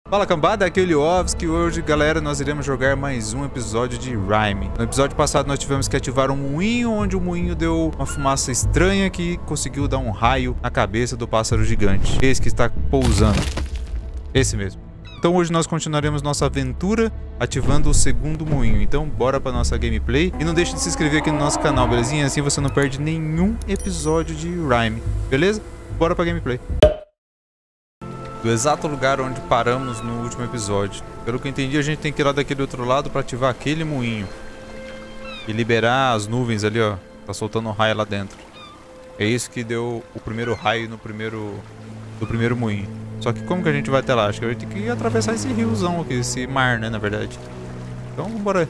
Fala cambada, aqui é o Liovski. Hoje, galera, nós iremos jogar mais um episódio de Rime. No episódio passado nós tivemos que ativar um moinho, onde o moinho deu uma fumaça estranha que conseguiu dar um raio na cabeça do pássaro gigante. Esse que está pousando. Esse mesmo. Então hoje nós continuaremos nossa aventura ativando o segundo moinho. Então bora pra nossa gameplay. E não deixe de se inscrever aqui no nosso canal, belezinha? Assim você não perde nenhum episódio de Rime, beleza? Bora pra gameplay. Do exato lugar onde paramos no último episódio. Pelo que eu entendi, a gente tem que ir lá daquele outro lado para ativar aquele moinho e liberar as nuvens ali, ó. Tá soltando um raio lá dentro. É isso que deu o primeiro raio no primeiro moinho. Só que como que a gente vai até lá? Acho que a gente tem que atravessar esse riozão aqui, esse mar, né, na verdade. Então, bora.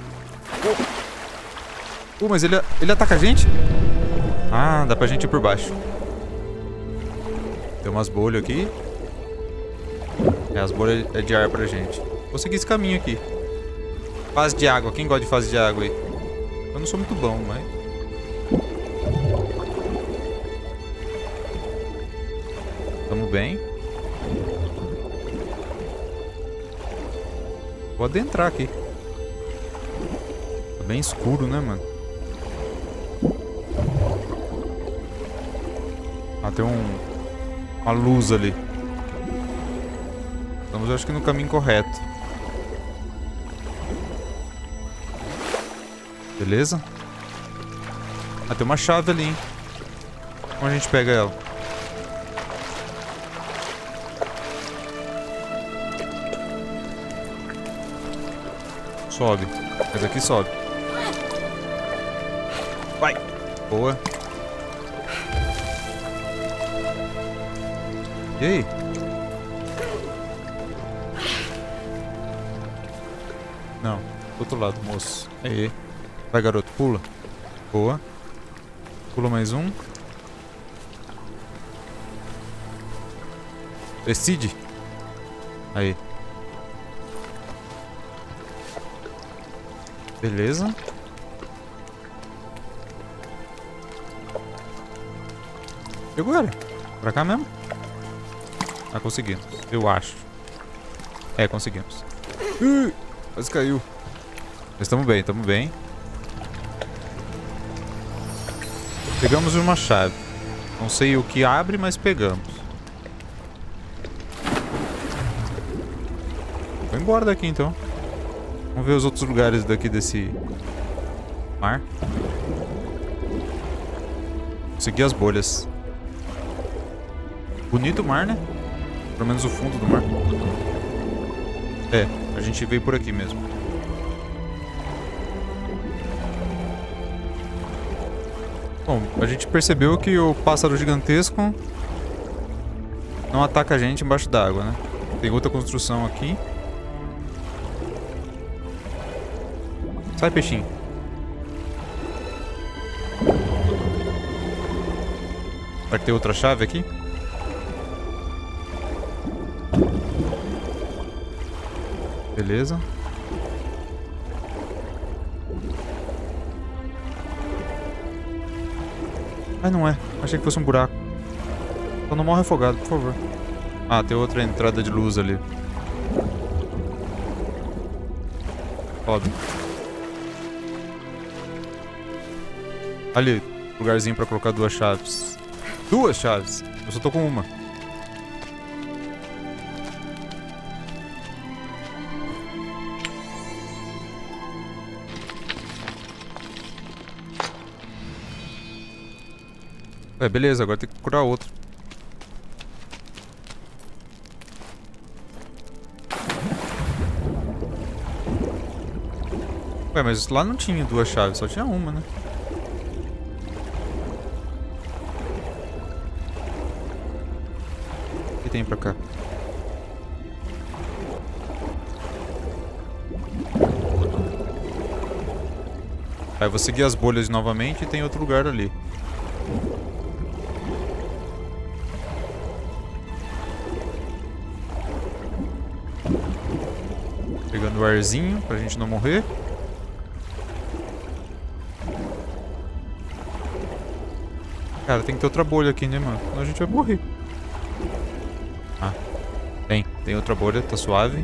Mas ele ataca a gente? Ah, dá pra gente ir por baixo. Tem umas bolhas aqui. As bolhas é de ar pra gente. Vou seguir esse caminho aqui. Fase de água. Quem gosta de fase de água aí? Eu não sou muito bom, mas... Tamo bem. Vou adentrar aqui. Tá bem escuro, né, mano? Ah, tem uma luz ali. Estamos, acho que, no caminho correto. Beleza? Ah, tem uma chave ali, hein? Como a gente pega ela? Sobe. Mas aqui sobe. Vai! Boa. E aí? Não, do outro lado, moço. Aí. Vai, garoto, pula. Boa. Pula mais um. Decide. Aí. Beleza. Pegou ela. Pra cá mesmo? Ah, conseguimos. Eu acho. É, conseguimos. Quase caiu. Mas estamos bem, estamos bem. Pegamos uma chave. Não sei o que abre, mas pegamos. Vou embora daqui então. Vamos ver os outros lugares daqui desse mar. Seguir as bolhas. Bonito o mar, né? Pelo menos o fundo do mar. É, a gente veio por aqui mesmo. Bom, a gente percebeu que o pássaro gigantesco não ataca a gente embaixo d'água, né? Tem outra construção aqui. Sai, peixinho. Será que tem outra chave aqui? Beleza. Ai, não é. Achei que fosse um buraco. Só não morre afogado, por favor. Ah, tem outra entrada de luz ali. Sobe. Ali, lugarzinho pra colocar duas chaves. Duas chaves! Eu só tô com uma. É, beleza, agora tem que procurar outro. Ué, mas lá não tinha duas chaves, só tinha uma, né? O que tem pra cá? Aí eu vou seguir as bolhas novamente e tem outro lugar ali. Pegando o arzinho pra gente não morrer. Cara, tem que ter outra bolha aqui, né, mano? Senão a gente vai morrer. Ah. Tem outra bolha, tá suave.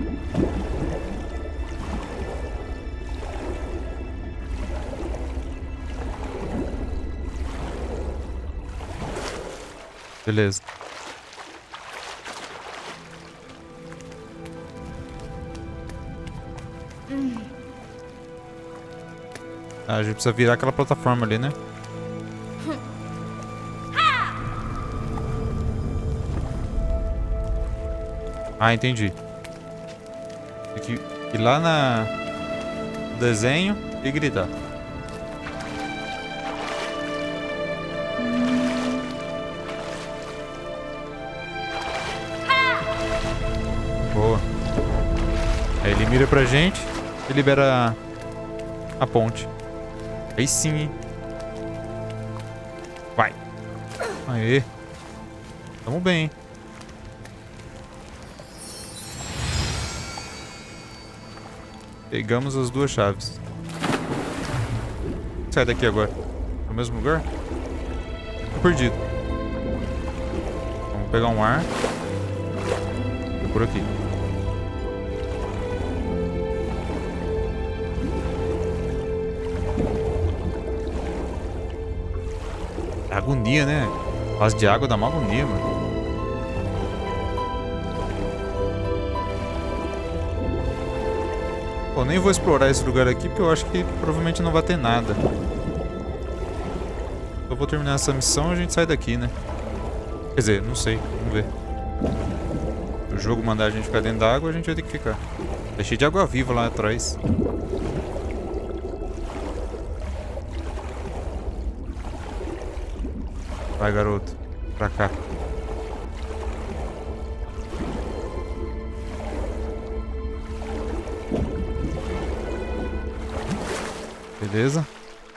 Beleza. Ah, a gente precisa virar aquela plataforma ali, né? Ah, entendi. Tem que ir lá no desenho e gritar. Boa. Aí ele mira pra gente e libera a ponte. Aí sim, hein? Vai. Aê. Tamo bem, hein? Pegamos as duas chaves. Sai daqui agora. No mesmo lugar? Tô perdido. Vamos pegar um ar. Vou por aqui. Agonia, né? Fase de água dá uma agonia, mano. Pô, nem vou explorar esse lugar aqui porque eu acho que provavelmente não vai ter nada. Eu vou terminar essa missão e a gente sai daqui, né? Quer dizer, não sei. Vamos ver. Se o jogo mandar a gente ficar dentro da água, a gente vai ter que ficar. Tá cheio de água viva lá atrás. Vai, garoto. Pra cá. Beleza.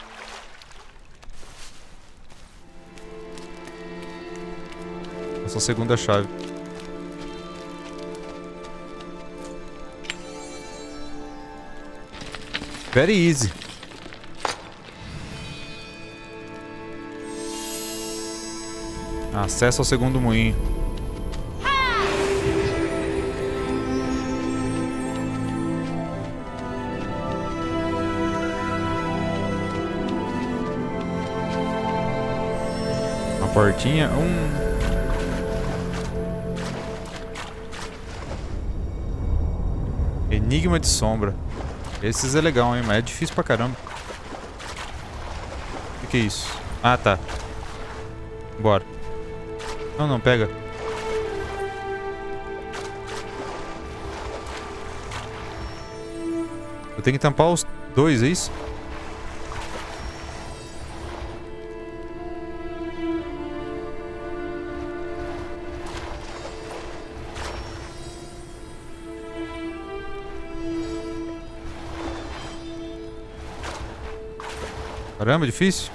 Essa é a segunda chave. Very easy. Acesso ao segundo moinho. Uma portinha. Enigma de sombra. Esses é legal, hein? Mas é difícil pra caramba. O que é isso? Ah, tá. Bora. Não, não, pega. Eu tenho que tampar os dois, é isso? Caramba, difícil.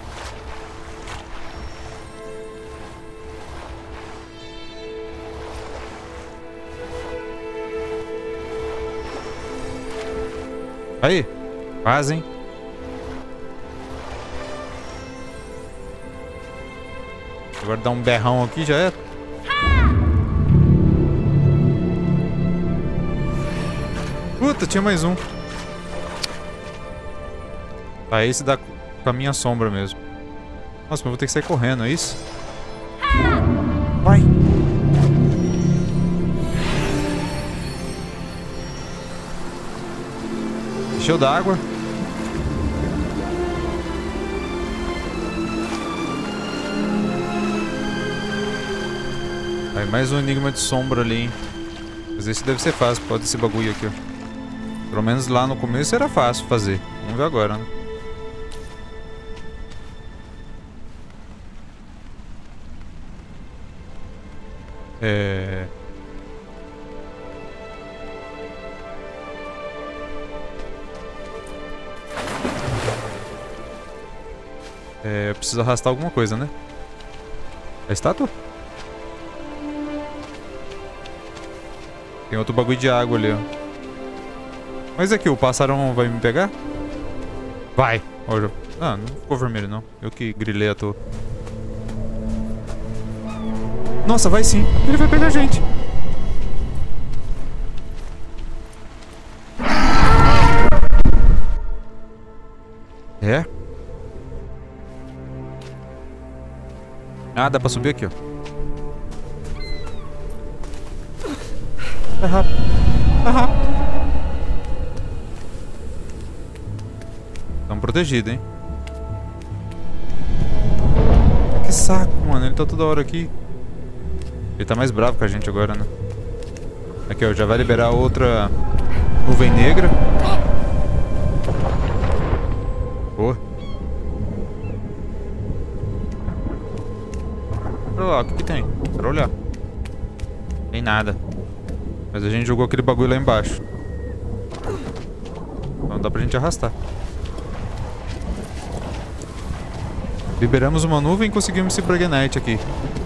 Aí, quase, hein? Agora dá um berrão aqui, já é. Puta, tinha mais um. Tá, esse dá com a minha sombra mesmo. Nossa, mas eu vou ter que sair correndo, é isso? Vai! Encheu d'água. Aí, mais um enigma de sombra ali, hein? Mas esse deve ser fácil, pode esse bagulho aqui, ó. Pelo menos lá no começo era fácil fazer. Vamos ver agora, né? Eu preciso arrastar alguma coisa, né? A estátua? Tem outro bagulho de água ali, ó. Mas aqui, o pássaro vai me pegar? Vai! Ah, não ficou vermelho, não. Eu que grilei à toa. Nossa, vai sim. Ele vai pegar a gente. É? Ah, dá pra subir aqui, ó. Tá rápido. Tá rápido. Tamo protegido, hein? Que saco, mano. Ele tá toda hora aqui. Ele tá mais bravo com a gente agora, né? Aqui, ó. Já vai liberar outra nuvem negra. Boa. Olha lá, o que que tem? Quero olhar. Tem nada. Mas a gente jogou aquele bagulho lá embaixo. Então dá pra gente arrastar. Liberamos uma nuvem e conseguimos esse Bragenite aqui.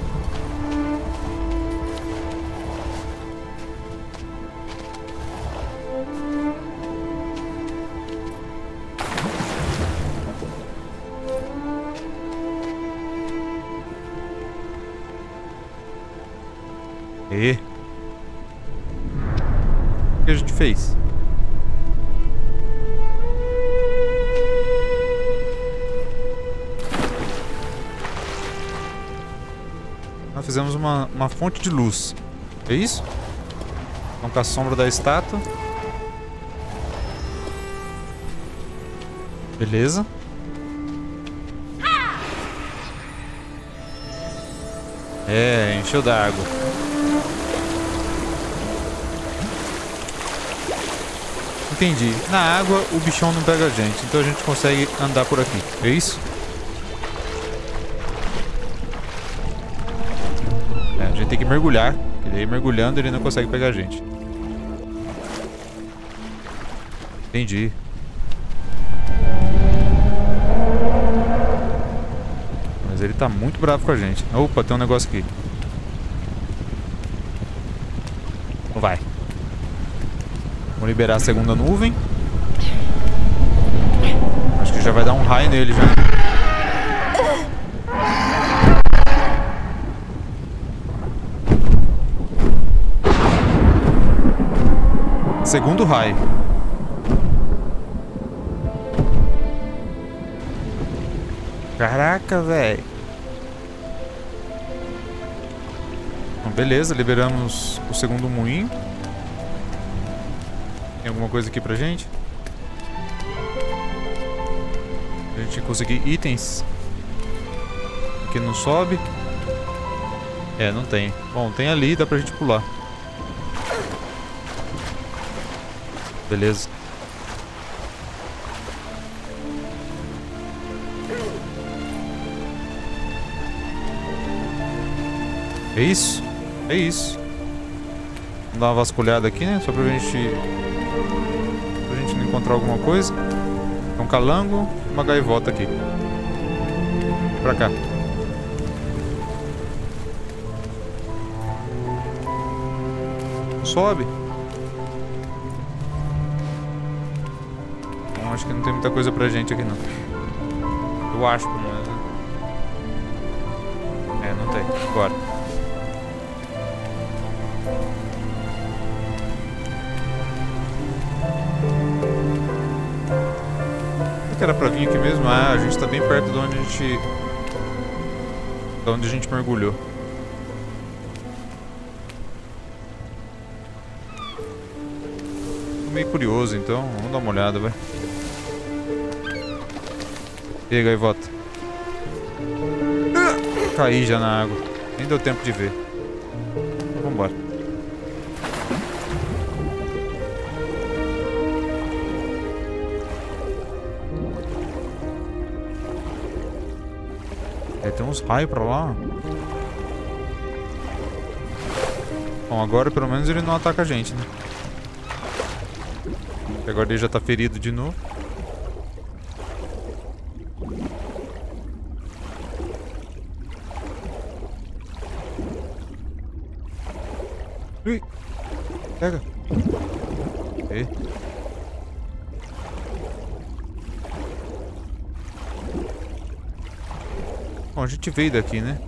E o que a gente fez? Nós fizemos uma fonte de luz. É isso? Então com a sombra da estátua. Beleza. É, encheu d'água. Entendi. Na água o bichão não pega a gente, então a gente consegue andar por aqui. É isso? É, a gente tem que mergulhar, porque daí mergulhando ele não consegue pegar a gente. Entendi. Mas ele tá muito bravo com a gente. Opa, tem um negócio aqui. Vai. Vamos liberar a segunda nuvem. Acho que já vai dar um raio nele já. Segundo raio. Caraca, velho. Beleza, liberamos o segundo moinho. Tem alguma coisa aqui pra gente? A gente conseguir itens. Aqui não sobe. É, não tem. Bom, tem ali, dá pra gente pular. Beleza. É isso? É isso. Vamos dar uma vasculhada aqui, né? Só pra gente não encontrar alguma coisa. Tem um calango, uma gaivota aqui. Vem pra cá. Sobe. Bom, acho que não tem muita coisa pra gente aqui, não. Eu acho que não é, né? É, não tem. Bora. Que era pra vir aqui mesmo? Ah, a gente tá bem perto de onde a gente mergulhou. Tô meio curioso, então vamos dar uma olhada, vai. E aí, gaivota? Caí já na água. Nem deu tempo de ver. Então, vambora. Tem uns raios pra lá. Bom, agora pelo menos ele não ataca a gente, né? Porque agora ele já tá ferido de novo. Ui! Pega! Ei. Bom, a gente veio daqui, né?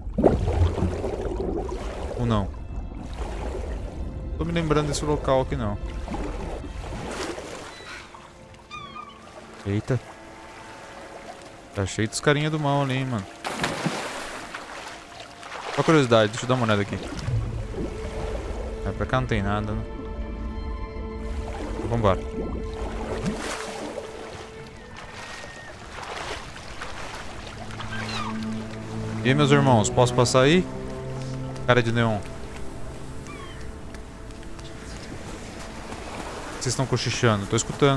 Ou não? Tô me lembrando desse local aqui, não. Eita. Tá cheio dos carinha do mal ali, hein, mano. Só curiosidade, deixa eu dar uma olhada aqui. Pra cá não tem nada, né? Então, vambora. E aí, meus irmãos, posso passar aí? Cara de neon. Vocês estão cochichando? Tô escutando.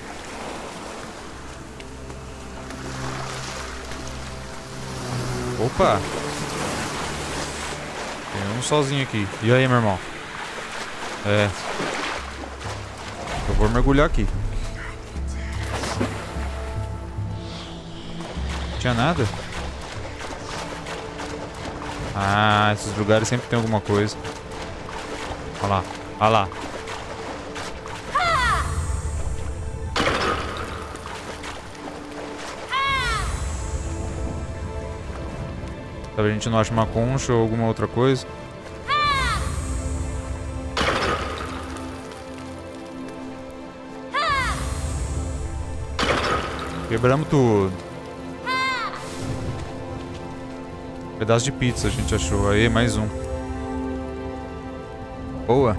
Opa! Tem um sozinho aqui. E aí, meu irmão? É. Eu vou mergulhar aqui. Não tinha nada? Ah, esses lugares sempre tem alguma coisa. Olha lá. Olha lá. Talvez a gente não ache uma concha ou alguma outra coisa. Quebramos tudo. Pedaço de pizza a gente achou. Aí, mais um. Boa.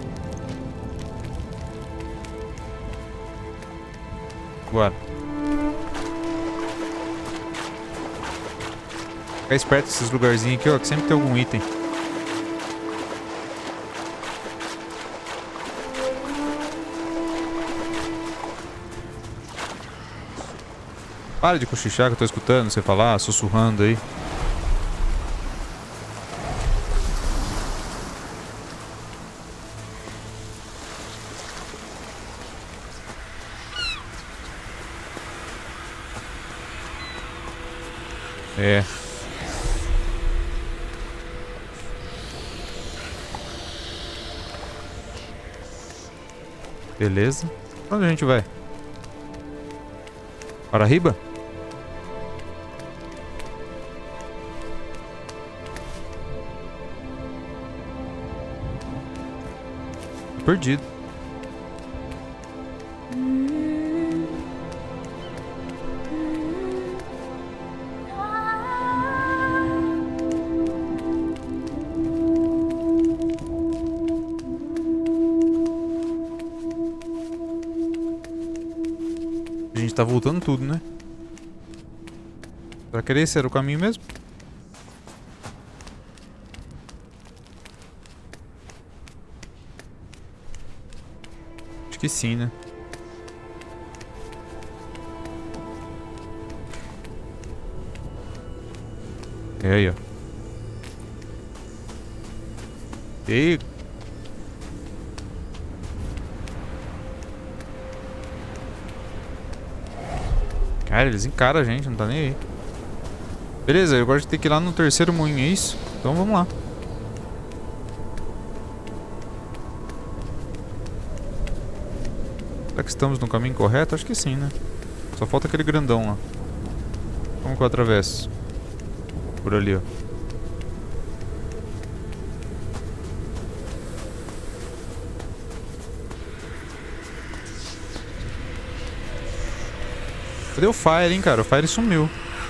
Bora. Fica esperto nesses lugarzinhos aqui, ó, que sempre tem algum item. Para de cochichar que eu tô escutando você falar, sussurrando aí. É. Beleza. Pra onde a gente vai? Para riba? Perdido. A gente tá voltando tudo, né? Será que esse era o caminho mesmo? Acho que sim, né? É aí, ó. E... Cara, eles encaram a gente, não tá nem aí. Beleza, agora a gente tem que ir lá no terceiro moinho, é isso? Então vamos lá. Será que estamos no caminho correto? Acho que sim, né? Só falta aquele grandão lá. Como que eu atravesso? Por ali, ó. Cadê o Fire, hein, cara? O Fire sumiu.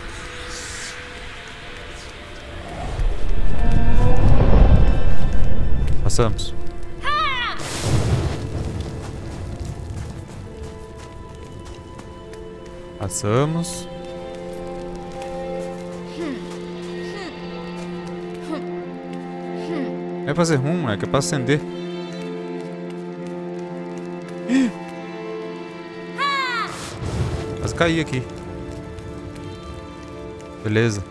Passamos. Passamos. Não é fazer rum, moleque. É pra acender. Quase caí aqui. Beleza.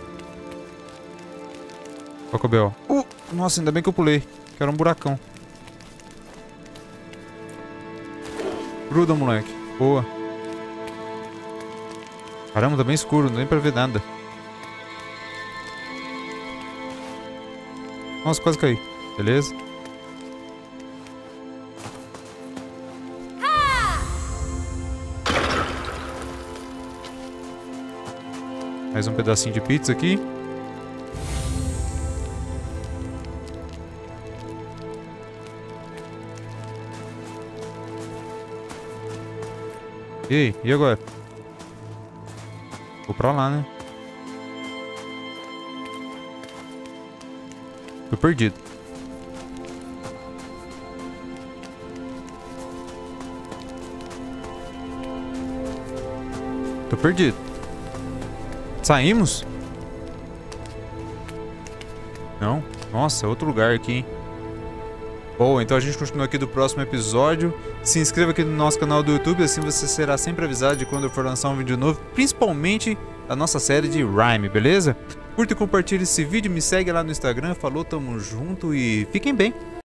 Qual que é o B.O.? Nossa, ainda bem que eu pulei. Que era um buracão. Gruda, moleque. Boa. Caramba, tá bem escuro. Não dá nem pra ver nada. Nossa, quase caí. Beleza. Mais um pedacinho de pizza aqui. E aí, e agora? Vou pra lá, né? Tô perdido. Tô perdido. Saímos? Não? Nossa, outro lugar aqui, hein? Bom, então a gente continua aqui do próximo episódio. Se inscreva aqui no nosso canal do YouTube, assim você será sempre avisado de quando eu for lançar um vídeo novo, principalmente da nossa série de Rime, beleza? Curta e compartilhe esse vídeo, me segue lá no Instagram. Falou, tamo junto e fiquem bem!